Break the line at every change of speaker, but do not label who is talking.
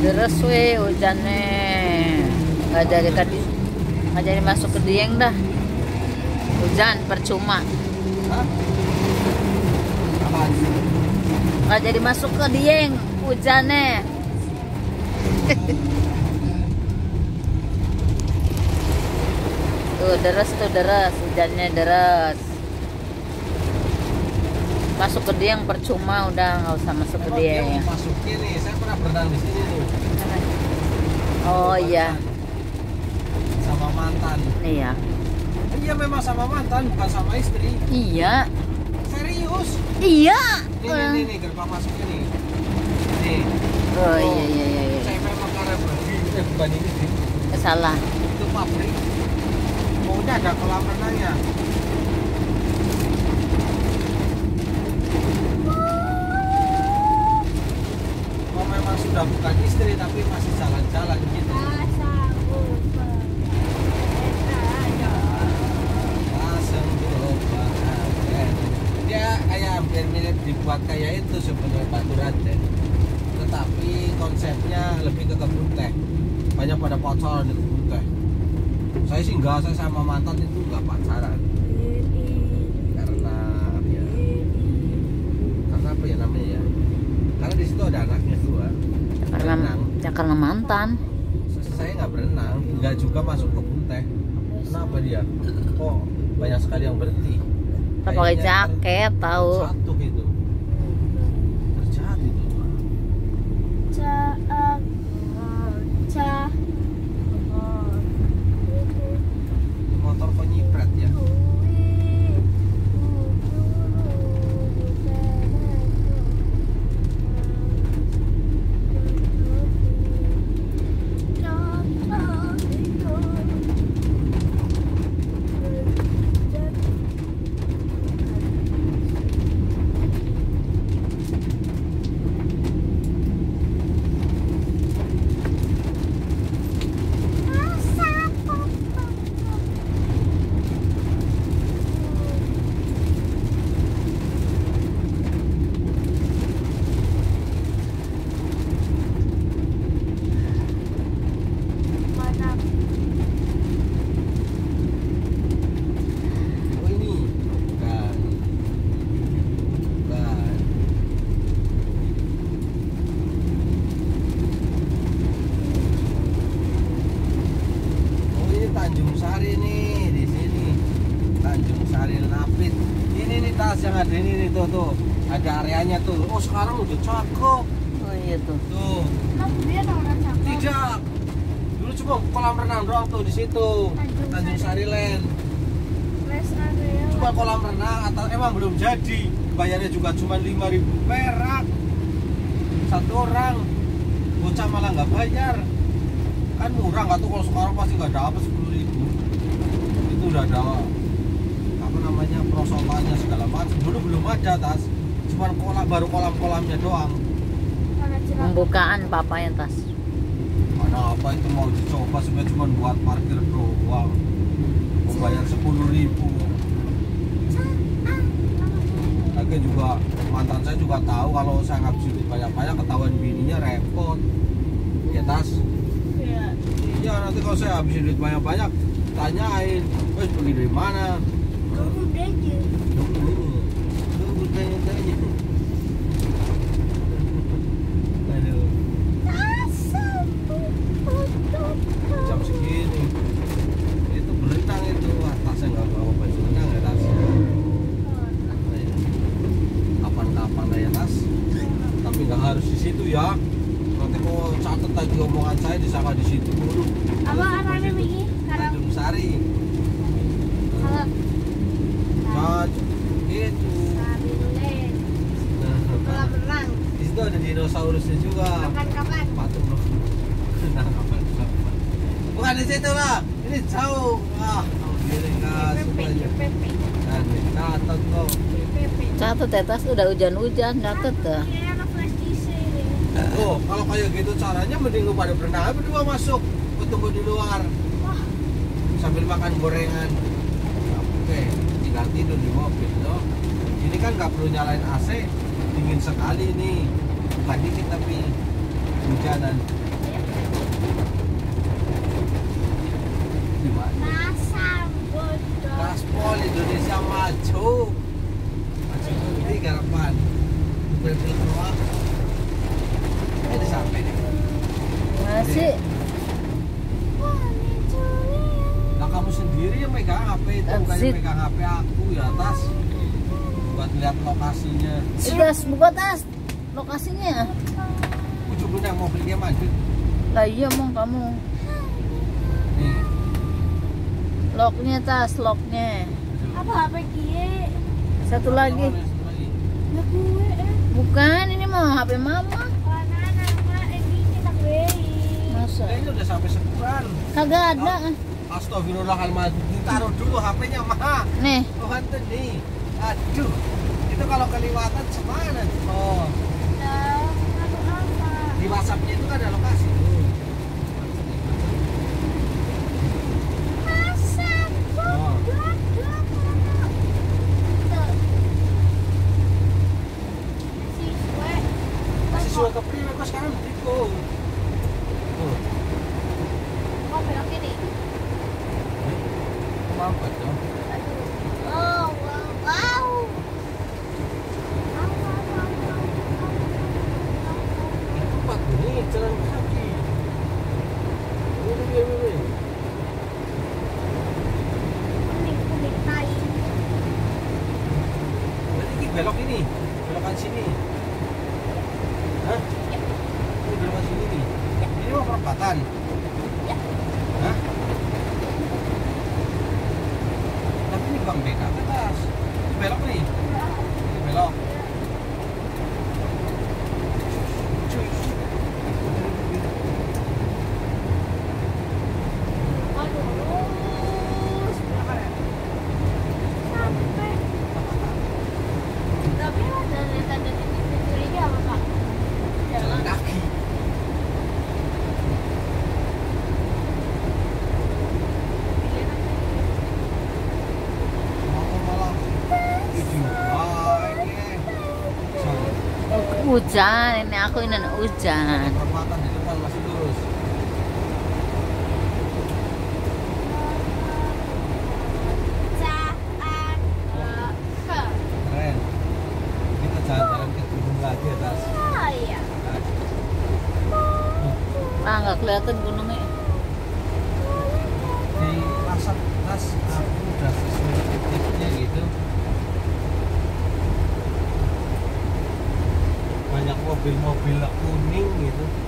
Deres we hujannya. Nggak jadi masuk ke Dieng dah. Hujan percuma.
Hah? Apaan?
Nggak jadi masuk ke Dieng hujannya. Tuh deres, hujannya deres. Masuk ke Dieng percuma, udah nggak usah masuk ke Dieng.
Masuk ini, saya pernah berenang di sini nih.
Oh iya.
Sama mantan.
Iya.
Iya memang sama mantan, bukan sama istri.
Iya.
Serius?
Iya.
Nih gerbang masuknya nih. Nih.
Oh iya.
Saya memang karena bukan ini sih.
Salah.
Itu pabrik. Oh, udah ada kolam renangnya. Oh, memang sudah bukan istri tapi masih jalan-jalan gitu. Dia kayak hampir mirip dibuat kayak itu sebenarnya Batu Ranten, tetapi konsepnya lebih ke kebun teh. Banyak pada pacaran di kebun teh. Saya sih enggak, saya sama mantan itu enggak pacaran karena apa ya namanya ya, karena di situ ada anaknya dua.
Karena mantan.
Saya nggak berenang, nggak juga masuk kebun teh. Kenapa dia? Kok banyak sekali yang berhenti?
Pakai jaket tahu.
Satu gitu. Terjahat itu. Motor kok nyipret ya? Tanjung Sari nih, di sini Tanjung Sari Napit. Ini nih tas yang ada ini nih, tuh ada areanya tuh. Oh sekarang udah cakep.
Oh iya tuh.
Tuh.
Dia orang cakep.
Tidak. Dulu cuma kolam renang doang tuh di situ. Tanjung Sari Land.
Rest area.
Cuma kolam renang atau emang belum jadi. Bayarnya juga cuma 5.000 perak satu orang. Bocah malah nggak bayar. Kan murah nggak tuh, kalau sekarang pasti nggak dapat 10.000. Itu udah ada apa namanya prosotannya segala macam. Dulu belum ada tas, cuma baru kolamnya doang.
Pembukaan papa yang tas.
Mana apa itu mau dicoba sebenarnya cuma buat parkir doang. Membayar 10.000. Lagi juga mantan saya juga tahu kalau saya ngabisin duit banyak-banyak, ketahuan bininya repot. Ya tas. Iya nanti kalau saya habisin duit banyak-banyak tanyain, wes beli dari mana?
Kamu aja.
Tunggu tanya. Aduh. Jam segini itu berenang itu, wah tasnya nggak bawa baju renang ya tas. Kapan-kapan lah ya tas, tapi nggak harus di situ ya. Nanti mau catat lagi omongan saya disangka di situ dulu.
Apa arahnya begini?
Tanjung Sari.
Kalau
Itu.
kolam renang.
Di situ ada dinosaurusnya juga.
Kapan-kapan?
Patung loh. Nah, kapan? Bukan di situ lah. Ini jauh. Ah, diri nggak suka aja. Nah, catat kok.
Catat ya tas, udah hujan-hujan catat ya.
Oh, kalau kayak gitu caranya mending lu pada berenang berdua masuk. Gua tunggu di luar. Sambil makan gorengan. Oke, tinggal tidur di mobil loh. Ini kan nggak perlu nyalain AC, dingin sekali nih. Bukan dikit tapi hujanan. Di mana?
Masa bodoh.
Gaspol Indonesia maju. Maju ini garapan. Bel-bel keluar. Udah sampai nih.
Masih.
Nah kamu sendiri yang megang HP itu, bukan
Exit.
yang megang HP aku ya atas. Buat lihat lokasinya.
Tas, buka tas. Lokasinya.
Ujung-ujungnya mobilnya maju.
Lah iya mau kamu.
Nih.
Locknya tas, locknya.
Apa HP dia?
Satu lagi.
Satu lagi.
Ya gue
Bukan, ini mau HP mama.
warna nama ini kita beli.
Masa?
Kayaknya udah sampai sebulan.
Kagak ada.
Astagfirullahaladzim. Ditaruh dulu HP-nya mah.
Nih,
Tuhan tuh nih. Aduh. Itu kalau kelewatan semana? Oh.
Tahu apa?
Di WhatsApp-nya itu kan ada lokasi tuh.
Masa
Oh.
bodoh. Siswa.
Masih suka ke priwe kok sekarang Diko. Oh.
Mau belok kiri.
Mampet dong.
Oh, wow.
Tempat ini jalan kaki. Ini.
Kuning tai.
Berarti ini belok ini. Belokan sini. Hah? Ini belokan sini nih. Ini mau perempatan.
Ya.
Hah? Tapi ini bang BK ke atas. Ini belok nih. Ini belok. Cuy.
Waduh, lurus. Sampai. Tapi ada tanda titik curiga apa Pak?
Jalan kaki. Mau malah video baik. Sorry.
hujan. Ini aku ini hujan.
Perempatan di depan masih lurus. Keren. Kita jalan-jalan ke gunung lagi atas.
Ah, nggak kelihatan gunungnya.
Di pasar tas aku udah sesuai titiknya gitu. Banyak mobil-mobil kuning gitu.